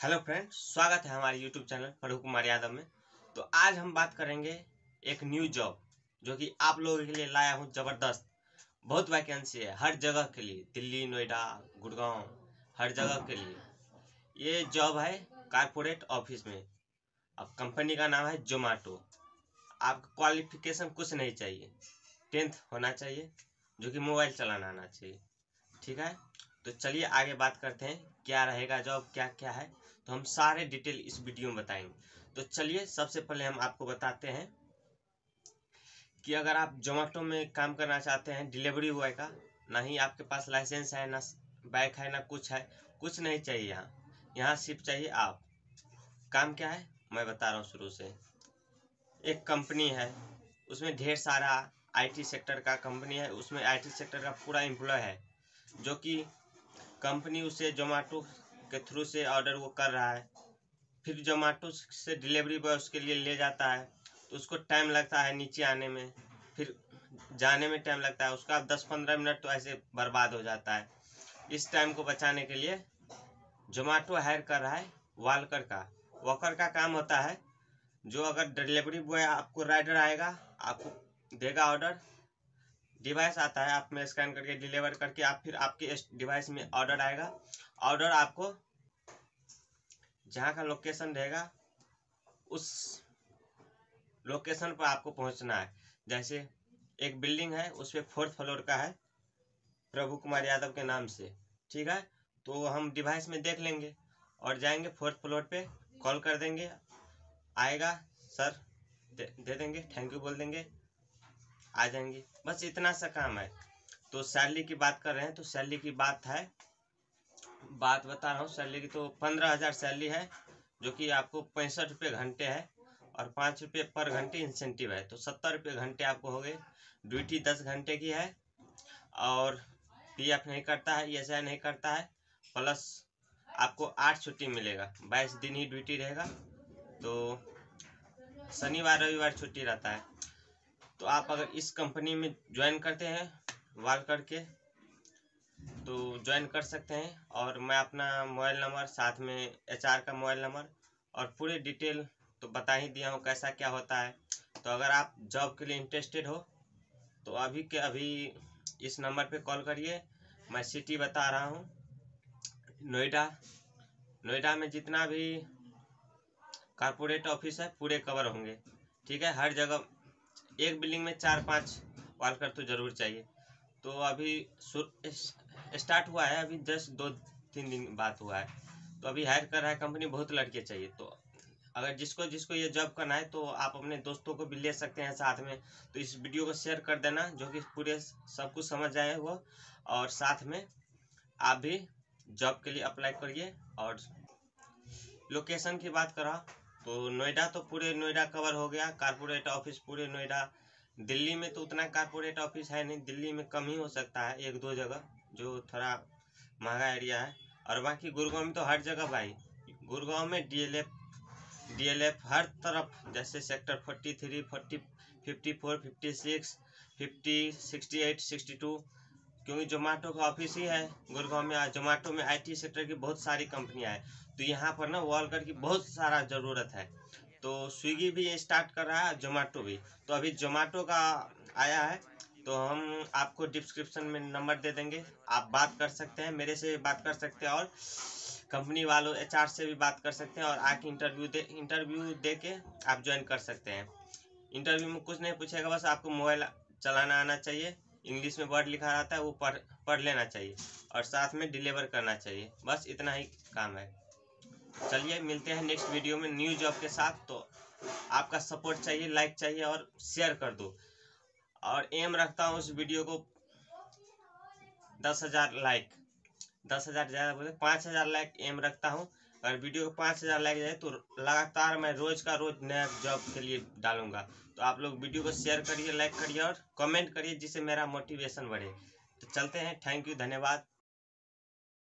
Hello friends, स्वागत है हमारे यूट्यूब चैनल फरूक कुमार यादव में। तो आज हम बात करेंगे एक न्यू जॉब जो कि आप लोगों के लिए लाया हूं। ज़बरदस्त, बहुत वैकेंसी है हर जगह के लिए, दिल्ली, नोएडा, गुड़गांव, हर जगह के लिए ये जॉब है कारपोरेट ऑफिस में। अब कंपनी का नाम है जोमेटो। आपका क्वालिफिकेशन कुछ नहीं चाहिए, 10th होना चाहिए, जो कि मोबाइल चलाना आना चाहिए। ठीक है, तो चलिए आगे बात करते हैं क्या रहेगा जॉब, क्या क्या है। तो हम सारे डिटेल इस वीडियो में बताएंगे। तो चलिए सबसे पहले हम आपको बताते हैं कि अगर आप जोमेटो में काम करना चाहते हैं डिलीवरी बॉय का, ना ही आपके पास लाइसेंस है, ना बाइक है, ना कुछ है, कुछ नहीं चाहिए। यहाँ सिर्फ चाहिए आप। काम क्या है मैं बता रहा हूँ शुरू से। एक कंपनी है, उसमें ढेर सारा IT सेक्टर का कंपनी है, उसमें IT सेक्टर का पूरा एम्प्लॉय है, जो कि कंपनी उसे जोमेटो के थ्रू से ऑर्डर वो कर रहा है। फिर जोमेटो से डिलीवरी बॉय उसके लिए ले जाता है, तो उसको टाइम लगता है नीचे आने में, फिर जाने में टाइम लगता है उसका 10-15 मिनट तो ऐसे बर्बाद हो जाता है। इस टाइम को बचाने के लिए जोमेटो हायर कर रहा है वॉकर का। वॉकर का काम होता है, जो अगर डिलीवरी बॉय आपको राइडर आएगा, आपको देगा ऑर्डर, डिवाइस आता है, आप में स्कैन करके डिलीवर करके आप फिर आपके डिवाइस में ऑर्डर आएगा। ऑर्डर आपको जहाँ का लोकेशन रहेगा उस लोकेशन पर आपको पहुँचना है। जैसे एक बिल्डिंग है, उस पर 4th फ्लोर का है, प्रभु कुमार यादव के नाम से। ठीक है, तो हम डिवाइस में देख लेंगे और जाएंगे 4th फ्लोर पे, कॉल कर देंगे, आएगा, सर दे देंगे, थैंक यू बोल देंगे, आ जाएंगे। बस इतना सा काम है। तो सैलरी की बात कर रहे हैं, तो सैलरी की बात बता रहा हूँ। सैलरी की तो 15,000 सैलरी है, जो कि आपको 65 रुपये घंटे है और 5 रुपये पर घंटे इंसेंटिव है, तो 70 रुपये घंटे आपको हो गए। ड्यूटी 10 घंटे की है और PF नहीं करता है, ESI नहीं करता है, प्लस आपको 8 छुट्टी मिलेगा। 22 दिन ही ड्यूटी रहेगा, तो शनिवार रविवार छुट्टी रहता है। तो आप अगर इस कंपनी में ज्वाइन करते हैं वाल करके तो ज्वाइन कर सकते हैं। और मैं अपना मोबाइल नंबर, साथ में HR का मोबाइल नंबर और पूरी डिटेल तो बता ही दिया हूँ कैसा क्या होता है। तो अगर आप जॉब के लिए इंटरेस्टेड हो तो अभी के अभी इस नंबर पे कॉल करिए। मैं सिटी बता रहा हूँ, नोएडा में जितना भी कारपोरेट ऑफिस है पूरे कवर होंगे। ठीक है, हर जगह एक बिल्डिंग में 4-5 वर्कर तो जरूर चाहिए। तो अभी स्टार्ट हुआ है, अभी जस्ट 2-3 दिन बात हुआ है, तो अभी हायर कर रहा है कंपनी, बहुत लड़के चाहिए। तो अगर जिसको जिसको ये जॉब करना है तो आप अपने दोस्तों को भी ले सकते हैं साथ में। तो इस वीडियो को शेयर कर देना, जो कि पूरे सब कुछ समझ जाए वो, और साथ में आप भी जॉब के लिए अप्लाई करिए। और लोकेशन की बात करा तो नोएडा तो पूरे नोएडा कवर हो गया, कारपोरेट ऑफिस पूरे नोएडा। दिल्ली में तो उतना कारपोरेट ऑफिस है नहीं, दिल्ली में कम ही हो सकता है, 1-2 जगह जो थोड़ा महंगा एरिया है। और बाकी गुड़गांव में तो हर जगह भाई, गुड़गांव में DLF हर तरफ, जैसे सेक्टर 43, 40, 54, 56, 50, 68, 62, क्योंकि जोमेटो का ऑफिस ही है गुड़गांव में। जोमेटो में IT सेक्टर की बहुत सारी कंपनियां हैं, तो यहाँ पर ना वर्कर की बहुत सारा ज़रूरत है। तो स्विगी भी स्टार्ट कर रहा है, जोमेटो भी। तो अभी जोमेटो का आया है, तो हम आपको डिस्क्रिप्शन में नंबर दे देंगे, आप बात कर सकते हैं, मेरे से भी बात कर सकते हैं और कंपनी वालों HR से भी बात कर सकते हैं, और आके इंटरव्यू दे के आप ज्वाइन कर सकते हैं। इंटरव्यू में कुछ नहीं पूछेगा, बस आपको मोबाइल चलाना आना चाहिए, इंग्लिश में वर्ड लिखा रहता है वो पढ़ लेना चाहिए, और साथ में डिलीवर करना चाहिए। बस इतना ही काम है। चलिए मिलते हैं नेक्स्ट वीडियो में न्यू जॉब के साथ। तो आपका सपोर्ट चाहिए, लाइक चाहिए और शेयर कर दो। और एम रखता हूँ उस वीडियो को 10,000 लाइक, 10,000 ज़्यादा बोले, 5,000 लाइक एम रखता हूँ। अगर वीडियो को 5,000 लाइक जाए तो लगातार मैं रोज़ का रोज़ नया जॉब के लिए डालूंगा। तो आप लोग वीडियो को शेयर करिए, लाइक करिए और कमेंट करिए, जिससे मेरा मोटिवेशन बढ़े। तो चलते हैं, थैंक यू, धन्यवाद।